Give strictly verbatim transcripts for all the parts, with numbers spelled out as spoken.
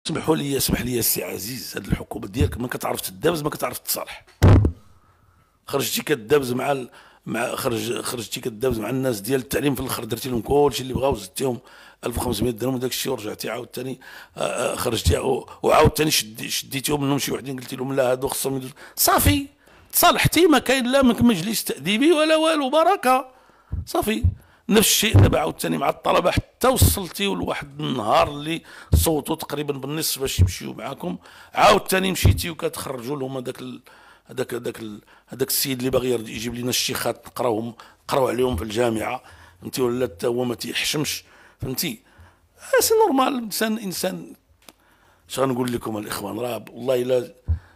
اسمحوا لي اسمح لي السي عزيز، هذه الحكومه ديالك ما كتعرف تدابز ما كتعرف تصالح. خرجتي كدابز مع ال... مع خرج خرجتي كدابز مع الناس ديال التعليم، في الاخر درتي لهم كلشي اللي بغاو، زدتيهم ألف وخمسمائة درهم وداك الشيء، ورجعتي عاوتاني خرجتي وعاوتاني شدي شديتيهم منهم شي وحدين، قلتي لهم لا هادو خصهم يدوز صافي. تصالحتي، ما كاين لا مجلس تأديبي ولا والو، بركه صافي. نفس الشيء دابا عاوتاني مع الطلبه، حتى وصلتيو لواحد النهار اللي صوتوا تقريبا بالنصف باش يمشيو معاكم، عاوتاني مشيتيو كتخرجوا لهم هذاك هذاك هذاك هذاك السيد اللي باغي يجيب لنا الشيخات نقراوهم نقراو عليهم في الجامعه، فهمتي، ولا حتى هو ما تيحشمش، فهمتي. سي نورمال، الانسان انسان. اش غنقول لكم الاخوان، راه والله الا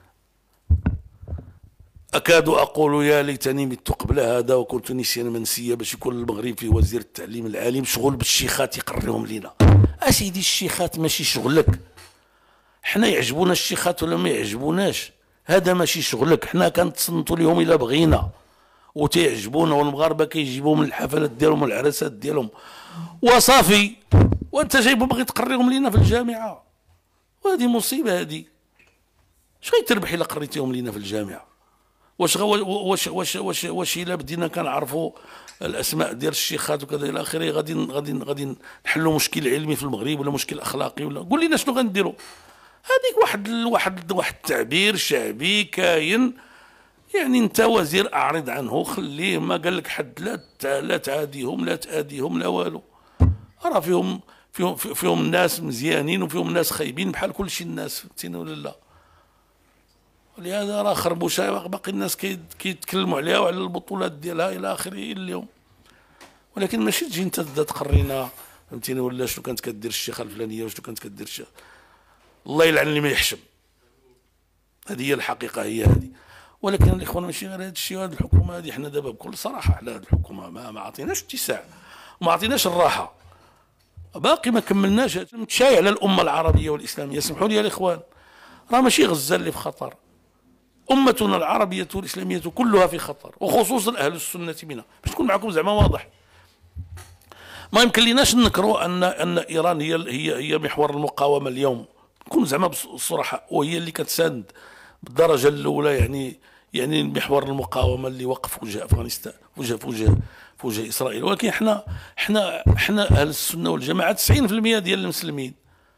أكاد أقول يا ليتني مت قبل هذا وكنت نسيا منسيا، باش يكون المغرب فيه وزير التعليم العالي مشغول بالشيخات يقريهم لينا. أسيدي الشيخات ماشي شغلك، حنا يعجبونا الشيخات ولا ما يعجبوناش، هذا ماشي شغلك. حنا كنتصنتوا لهم إلا بغينا وتيعجبونا، والمغاربة كيجيبوهم من الحفلات ديالهم والعرسات ديالهم وصافي، وأنت جايبهم باغي تقريهم لينا في الجامعة، وهذه مصيبة. هذه اش غيتربح إلا قريتيهم لينا في الجامعة؟ واش واش واش واش واش الا بدينا كنعرفوا الاسماء ديال الشيخات وكذا الى اخره، غادي غادي غادي نحلوا مشكل علمي في المغرب ولا مشكل اخلاقي، ولا قول لنا شنو غنديروا؟ هذيك واحد واحد واحد التعبير شعبي كاين، يعني انت وزير اعرض عنه، خليه، ما قال لك حد لا لا تعاديهم لا تاديهم لا والو. راه فيهم فيهم فيهم ناس مزيانين وفيهم ناس خايبين بحال كل شيء الناس، فهمتيني ولا لا؟ ولهذا راه خربوشه باقي الناس كيتكلموا عليها وعلى البطولات ديالها الى اخره اليوم، ولكن ماشي تجي انت تبدا تقرينا، فهمتيني ولا شنو كانت كدير الشيخه الفلانيه وشنو كانت كدير الشيخ. الله يلعن اللي ما يحشم، هذه هي الحقيقه، هي هذه. ولكن الاخوان ماشي غير هذا الشيء، وهذه الحكومه هذه حنا دابا بكل صراحه على هذه الحكومه ما ما عطيناش اتساع وما عطيناش الراحه، باقي ما كملناش. متشايع على الامه العربيه والاسلاميه. اسمحوا لي يا الاخوان، راه ماشي غزه اللي في خطر، أمتنا العربية والإسلامية كلها في خطر، وخصوصا أهل السنة منها، باش نكون معكم زعما واضح. ما يمكن ليناش ننكروا أن أن إيران هي هي هي محور المقاومة اليوم، نكون زعما بصراحة، وهي اللي كتساند بالدرجة الأولى، يعني يعني محور المقاومة اللي وقف وجه أفغانستان، وجه في وجه في وجه إسرائيل. ولكن احنا احنا احنا أهل السنة والجماعة تسعين بالمئة ديال المسلمين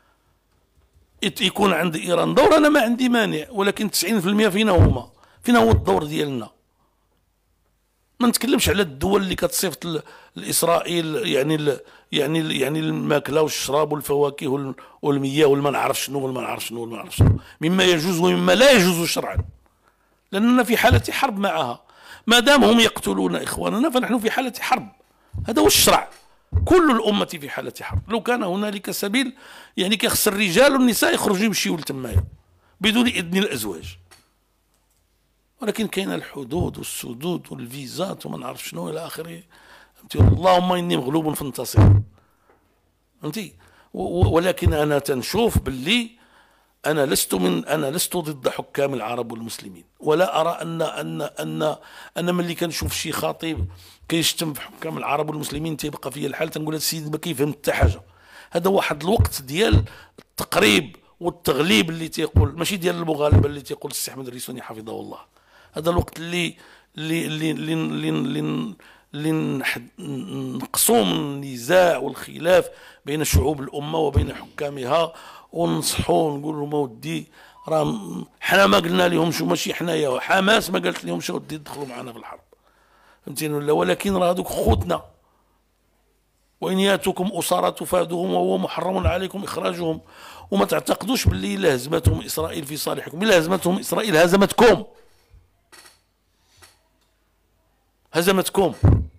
يكون عند ايران دور، انا ما عندي مانع، ولكن تسعين بالمئة فينا هما، فينا هو الدور ديالنا. ما نتكلمش على الدول اللي كتصيفط لاسرائيل يعني ال يعني ال يعني الماكله والشراب والفواكه والمياه والما نعرف شنو والما نعرف شنو والما نعرف شنو، مما يجوز ومما لا يجوز شرعا، لاننا في حاله حرب معها. ما دام هم يقتلون اخواننا فنحن في حاله حرب، هذا هو الشرع. كل الأمة في حالة حرب. لو كان هنالك سبيل، يعني كيخص الرجال والنساء يخرجوا يمشيوا لتمايا بدون إذن الأزواج، ولكن كاين الحدود والسدود والفيزات وما نعرف شنو إلى آخره. اللهم إني مغلوب فانتصر، فهمتي. ولكن أنا تنشوف باللي أنا لست من أنا لست ضد حكام العرب والمسلمين، ولا أرى أن أن أن أنا ملي كنشوف شي خطيب كيشتم في حكام العرب والمسلمين تيبقى فيا الحال، تنقول هذا السيد ما كيفهم حتى حاجة. هذا واحد الوقت ديال التقريب والتغليب اللي تيقول، ماشي ديال المغالبة اللي تيقول السي أحمد الريسوني حفظه الله. هذا الوقت اللي اللي اللي اللي اللي, اللي نقصوا من النزاع والخلاف بين شعوب الأمة وبين حكامها، وننصحوا ونقول لهم ودي راه حنا ما قلنا لهم شو، ماشي حنايا، حماس ما قالت لهم شو ودي يدخلوا معنا في الحرب، فهمتيني ولا؟ ولكن راه هذوك خوتنا، وإن ياتوكم أسارى تفادوهم وهو محرم عليكم إخراجهم. وما تعتقدوش باللي إلا هزمتهم إسرائيل في صالحكم، إلا هزمتهم إسرائيل هزمتكم، هزمتكم.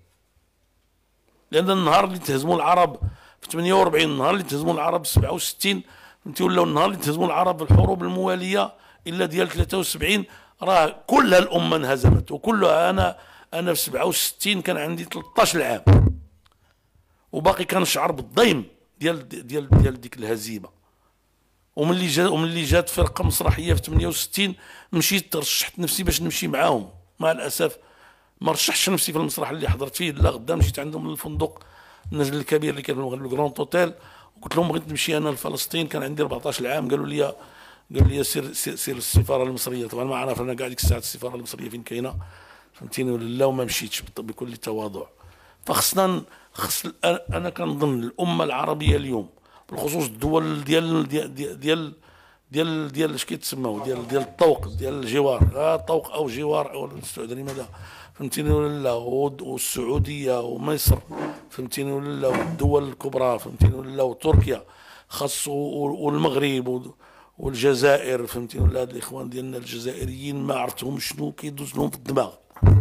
لأن النهار اللي تهزموا العرب في ثمانية وأربعين، النهار اللي تهزموا العرب في سبعة وستين، فهمتي ولا؟ النهار اللي تهزموا العرب في الحروب الموالية إلا ديال ثلاثة وسبعين، راه كلها الأمة انهزمت، وكلها. أنا أنا في سبعة وستين كان عندي ثلاثطاش عام، وباقي كنشعر بالضيم ديال ديال ديال ديك الهزيمة. وملي جات وملي جات فرقة مسرحية في ثمانية وستين مشيت رشحت نفسي باش نمشي معاهم، مع الأسف ما رشحش نفسي في المسرح اللي حضرت فيه، لا غدا مشيت عندهم للفندق النجل الكبير اللي كان في المغرب، الكرون اوتيل، قلت لهم بغيت نمشي انا لفلسطين، كان عندي أربعطاش عام، قالوا لي قالوا لي سير سير, سير السفاره المصريه. طبعا ما عرف انا كاع ديك الساعه السفاره المصريه فين كاينه، فهمتيني ولا لا، وما مشيتش بكل تواضع. فخصنا خص انا كنظن الامه العربيه اليوم بالخصوص الدول ديال ديال ديال ديال ديال اش كيتسموا ديال ديال الطوق ديال الجوار، آه طوق او جوار او السعوديه ماذا، فهمتيني ولا لا، والسعوديه ومصر، فهمتيني ولا لا، والدول الكبرى، فهمتيني ولا لا، وتركيا خاص، والمغرب والجزائر، فهمتيني ولا. هاد الاخوان ديالنا الجزائريين ما عرفتهم شنو كيدوز لهم في الدماغ.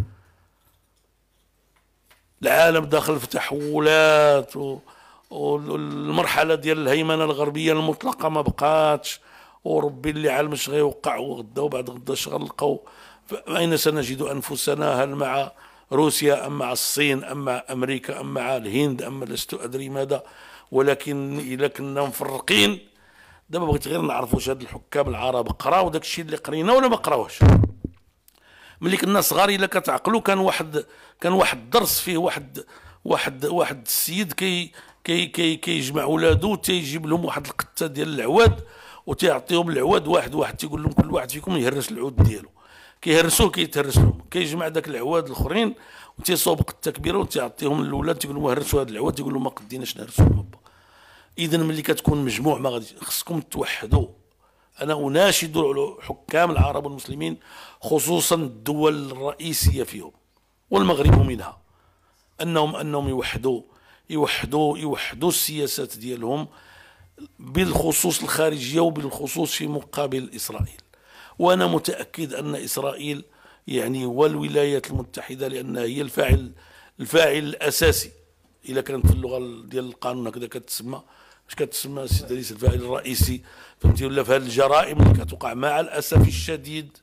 العالم داخل في تحولات، والمرحله ديال الهيمنه الغربيه المطلقه ما بقاتش، وربي اللي علم اش غيوقع، وغدا وبعد غدا اش غنلقاو. اين سنجد انفسنا؟ هل مع روسيا ام مع الصين ام مع امريكا ام مع الهند ام لست ادري ماذا؟ ولكن الا كنا مفرقين. دابا بغيت غير نعرفوا واش هاد الحكام العرب قراو داك الشيء اللي قرينا ولا ما قراوش. ملي كنا صغار الا كتعقلوا كان واحد كان واحد الدرس فيه واحد واحد واحد السيد كي كي كي كيجمع ولادو، تيجيب لهم واحد القته ديال العواد وتيعطيهم العواد واحد واحد، تيقول لهم كل واحد فيكم يهرس العود ديالو، كيهرسوه كيتهرس لهم، كيجمع داك العواد الاخرين وتيصوب قته كبيره وتيعطيهم للولاد، تيقول لهم هرسوا هذا العواد، تيقول لهم ما قديناش نهرسوهم. اذا ملي كتكون مجموع ما غادي خصكم توحدوا. انا اناشد حكام العرب والمسلمين خصوصا الدول الرئيسيه فيهم والمغرب منها انهم انهم يوحدوا يوحدوا يوحدوا السياسات ديالهم بالخصوص الخارجيه وبالخصوص في مقابل اسرائيل. وانا متاكد ان اسرائيل يعني والولايات المتحده، لانها هي الفاعل الفاعل الاساسي اذا كانت في اللغه ديال القانون هكذا كتسمى، اش كتسمى السيد رئيس الفاعل الرئيسي، فهمتي ولا، في هذه الجرائم اللي كتوقع مع الاسف الشديد،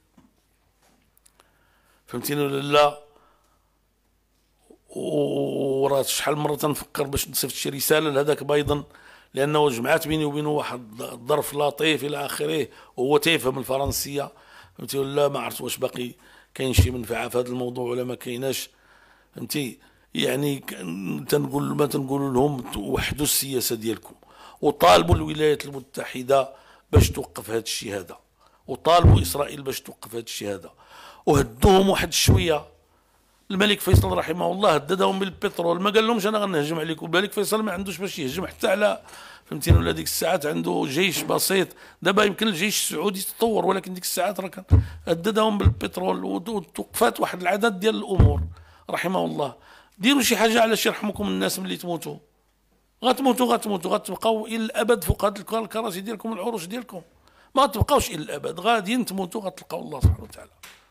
فهمتيني ولا لا. وراه شحال مره تنفكر باش نصيفط شي رساله لهذاك بايدن، لانه جمعات بيني وبينه واحد الظرف لطيف الى اخره، وهو تيفهم الفرنسيه، فهمتي ولا لا. ما عرفت واش باقي كاين شي منفعه في هذا الموضوع ولا ما كايناش، فهمتي. يعني تنقول ما تنقولوا لهم وحدوا السياسه ديالكم، وطالبوا الولايات المتحده باش توقف هذا الشيء هذا، وطالبوا اسرائيل باش توقف هذا الشيء هذا، وهدوهم واحد شويه. الملك فيصل رحمه الله هددهم بالبترول، ما قال لهمش انا غنهجم عليكم. الملك فيصل ما عندوش باش يهجم حتى على، فهمتيني ولا، ديك الساعات عنده جيش بسيط. دابا يمكن الجيش السعودي تطور، ولكن ديك الساعات راه كان هددهم بالبترول وتوقفات واحد العدد ديال الامور رحمه الله. ديروا شي حاجه علاش يرحمكم الناس ملي تموتوا. غتموتوا غتموتوا غتبقاو الى الابد فوق هاد الكراسي ديالكم والعروش ديالكم، ما تبقاوش الى الابد، غاديين تموتوا غتلقاو الله سبحانه وتعالى.